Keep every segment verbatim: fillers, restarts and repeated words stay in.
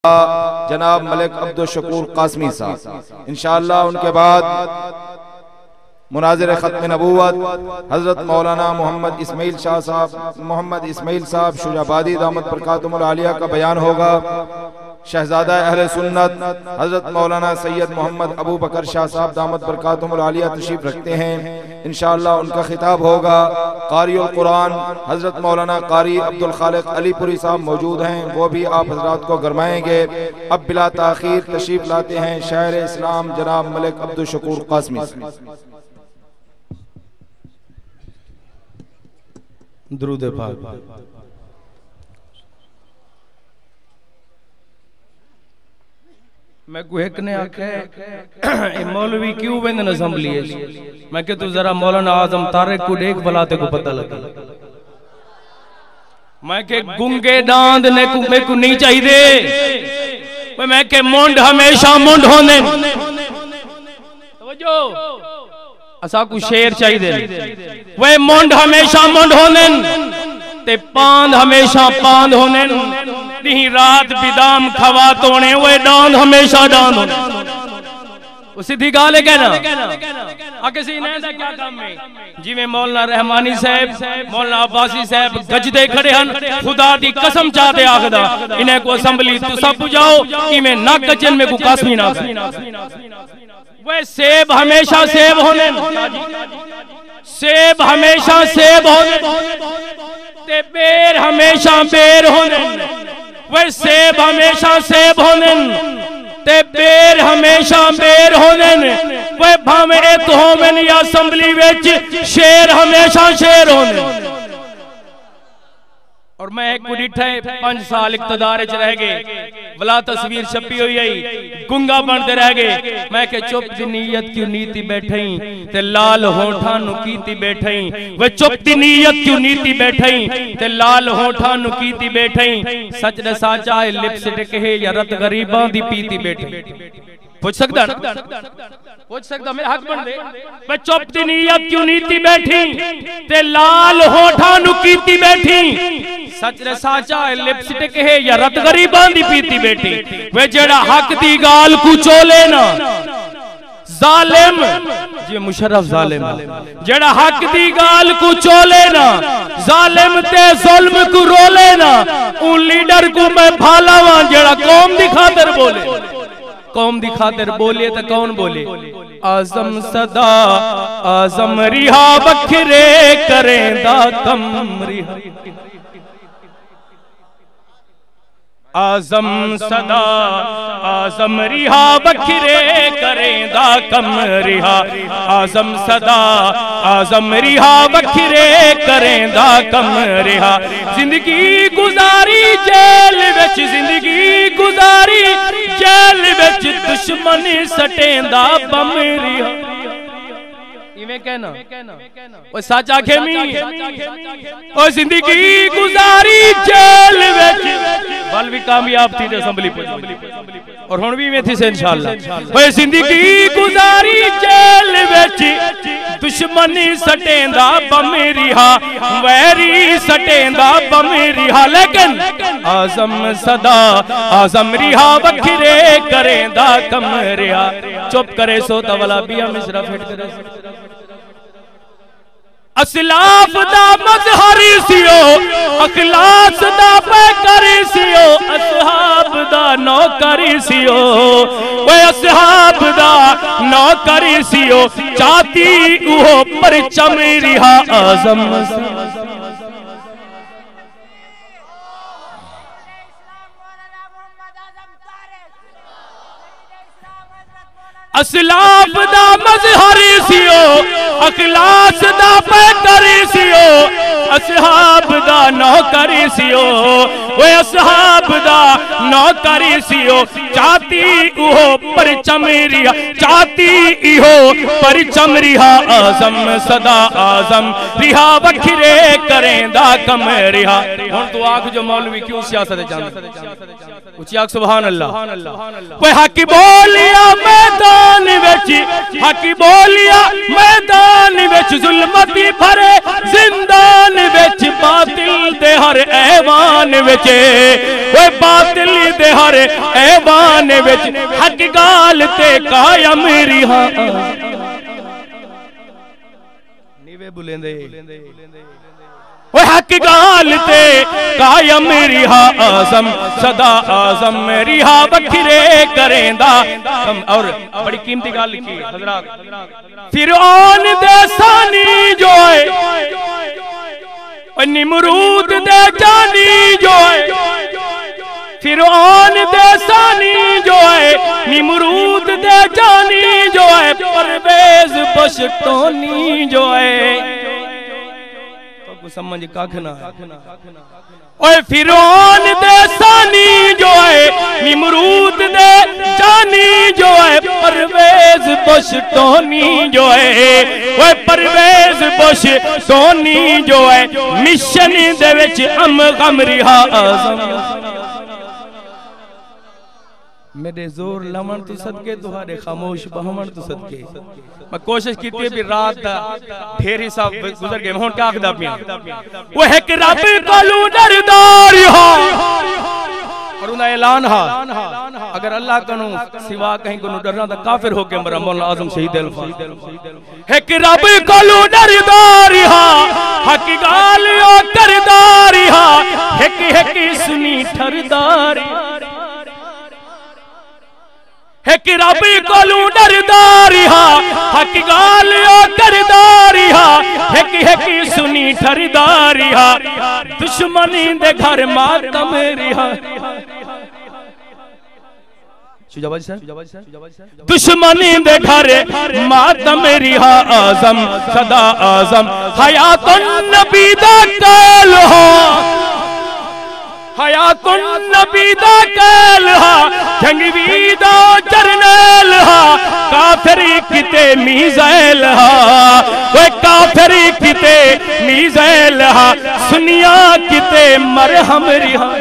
जनाब मलिक अब्दुल शकूर कासमी साहब। इंशाअल्लाह उनके बाद मुनाज़िर ख़त्म नबूवत हज़रत मौलाना मोहम्मद इस्माइल शाह साहब मोहम्मद इस्माइल साहब शुजाबादी दामत बरकातुहुल आलिया का बयान होगा। शहजादा अहले सुन्नत हज़रत मौलाना सैयद मोहम्मद अबू बकर शाह साहब दामत बरकातुहुल आलिया तशरीफ रखते हैं। इंशाअल्लाह उनका खिताब होगा। क़ारिउल कुरान हज़रत मौलाना क़ारी अब्दुल खालिक अलीपुरी साहब मौजूद हैं, वो भी आप हज़रात को गरमाएंगे। अब बिला ताख़ीर तशरीफ लाते हैं शायर इस्लाम जनाब मलिक अब्दुल शकूर कासमी। दुरूद पाक। मैं को एक ने आखे मौलवी क्यों वेंदन असेंबली है। मैं के तू जरा मौलाना आजम तारिक को देख भला ते को पता लगे। मैं के गुंगे डांद ने को मैं को नहीं चाहिए। मैं के मुंड हमेशा मुंड होने तवज्जो असा को शेर चाहिए। वे मुंड हमेशा मुंड होने ते पांद हमेशा पांद होने। दी रात बिदाम खवा तोने वे डांद हमेशा डांद होने। वो सीधी गाल है कहना आगे से इन्हें दा क्या काम है। जिवें मौलाना रहमानी साहब मौलाना अब्बासी साहब गजदे खड़े हन खुदा दी कसम चाहते आखदा इन्हें को असेंबली तुसा पुजाओ कि मैं नक जन में को कासमी ना वे सेब हमेशा सेब होने सेब हमेशा सेब होने ते बेर हमेशा बेर होने। वे सेब हमेशा सेब होने ते बेर हमेशा बेर होने। वे भावे तो होवन या असेंबली विच शेर हमेशा शेर होने। और मैं एक को डिठा पांच साल इक्तदार च रह गए वला तस्वीर छपी हुई आई गुंगा बनते रह गए। मैं के चुप दी नीयत क्यों नीति बैठई ते लाल होठा नु कीती बैठई। वे चुप दी नीयत क्यों नीति बैठई ते लाल होठा नु कीती बैठई। सच दे साचा है लिपस्टिक है या रत गरीबां दी पीती बैठई। पूछ सकदा पूछ सकदा मेरा हक बन दे। वे चुप दी नीयत क्यों नीति बैठी ते लाल होठा नु कीती बैठी। सच रे साचा है लिपस्टिक है या रत गरीबां दी पीती बैठी। वे जेड़ा हक दी गाल को चोले ना जालिम जी मुशर्रफ जालिम जेड़ा हक दी गाल को चोले ना जालिम ते जुल्म को रोले ना उन लीडर को मैं भालावा जेड़ा कौम दी खातिर बोले। कौम दी खातिर बोले तो कौन बोले। आजम सदा आजम रिहा बखरे करेंदा कम रिहा। आजम सदा आजम रिहा बखरे करेंदा कम रिहा। आजम सदा आजम रिहा बखरे करेंदा कम रिहा। जिंदगी गुजारी जेल विच जिंदगी गुजारी जेल विच दुश्मनी सटेंदा बम रिहा। इवें कहना ओ सच आखे मी ओ जिंदगी गुजारी जेल विच बल भी कामयाब थी असेंबली और हुन भी में थी से इंशाअल्लाह। ओ जिंदगी गुजारी जेल विच दुश्मनी सटेंदा बम रिहा वैरी सटेंदा बम रिहा। लेकिन आजम सदा आजम रिहा बखरे करेंदा कम रिहा। चुप करे सो तवला बिया मिश्रा फिट करे। असलाफ दा मजहरी सियो अखलास दा पैकरी सियो असहाब दा नौकरी सियो। वे असहाब दा नौकरी सियो चाहती उहो परचम रिहा। आजम असलाफ दा मजहरी सियो अखलास दा पैकरी सियो असहाब दा नौकरी सियो। वे असहाब दा नौकरी सियो चाहती उहो परचम रिहा चाहती इहो परचम रिहा। आजम सदा आजम रिहा बखरे करेंदा कम रिहा। हुन तू आख जो मौलवी क्यों सियासत जानदा उची आख सुभान अल्लाह। कोई हक बोलिया मैदान विच हक बोलिया मैदान विच जुल्मती भरे जिंदान विच बातिल दे हर ऐवान विच विच ओए बातिल दे हर ऐवान विच हक गाल ते कायम रिहा नीवे बुलेंदे ओए हक गाल ते कायम रिहा आज़म सदा आज़म रिहा वखरे करेंदा। और बड़ी कीमती गल लिखी हजरात फिरौन दे सानी जो है निमरूद दे जानी जो है फिरौन दे सानी जो है निमरूद दे जानी जो है परवेज पश्तौनी जो है समझ कख ना ओए फिरौन दे सानी जो है निमरूद दे जानी जो है परवेज पश्तौनी जो है ओए परवेज पश्तौनी जो है मिशन दे विच अम गम रिहा आज़म मेरे जोर लमन तो सदके तुहारे खामोश बहमन तो सदके मैं कोशिश की थी भी रात ढेर हिसाब गुजर गए हुन क्या आखदा पिया वो है कि रब कोलू डरदार हा और उना ऐलान हा अगर अल्लाह कनु सिवा कहीं को डरना तो काफिर होके मरा मौलाना आजम शहीद अल्फा है कि रब कोलू डरदार हा हक गाल ओ करदार हा है कि है कि सुनी ठरदार है कि रब कोलू डरदारी हा हक गाल करदारी हा है कि है कि सुनी ठरदारी हा दुश्मनी दे घर मातम रिहा दुश्मनी दे घर मातम रिहा आज़म सदा आज़म हयातुन नबी दा काल हो हयातुन नबी दा काल हा जंगवी दा जरनैल हा काफिरी किते मीज़ैल हा ओए काफिरी किते मीज़ैल हा सुनिया किते मरहम रिहा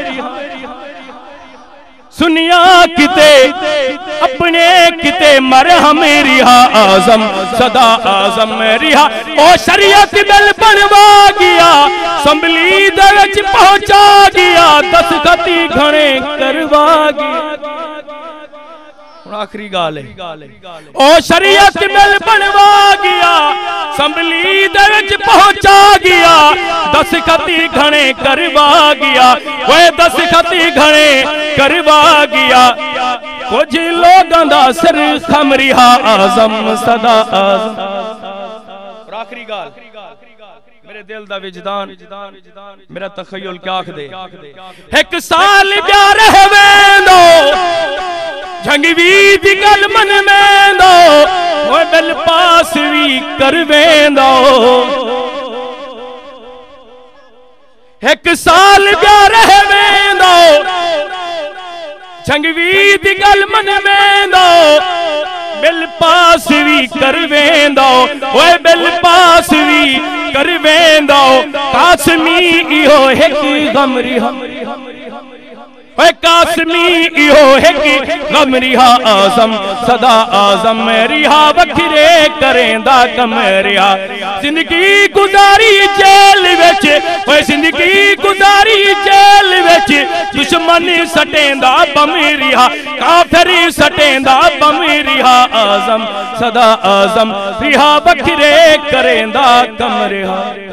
सुनिया किते अपने किते मरहम रिहा आज़म सदा आज़म रिहा ओ शरीयत दल बनवा गया संभली दे विच पहुंचा गया दस्तखती घणे करवा गया आखिरी गाल है ओ शरीयत दल बनवा गया संभली दे विच पहुंचा गया दस्तखती घणे करवा गया ओए दस्तखती घणे करवा गया कुछ लोगों दा सिर खम रिहा आज़म सदा आज़म और आखिरी गाल मेरे दिल दा विजदान मेरा तखय्युल क्या आख दे एक साल ब्या रहवेंदो जंगवी दी गल मन मेंदो ओए बिल पास भी करवेंदो एक साल ब्या रहवेंदो जंगवी दी गल मन मेंदो बिल पास भी करवेंदो ओए बिल पास भी करवेंदो कासमी इहो एक गम रिहा ओए कासमी इहो एक गम रिहा आज़म सदा आज़म रिहा वखरे करेंदा कम रिहा जिंदगी गुजारी जेल विच ओए जिंदगी गुजारी जेल विच दुश्मन सटेंदा बम रिहा काफिर सटेंदा बम रिहा आज़म सदा आज़म रिहा वखरे करेंदा कम रिहा।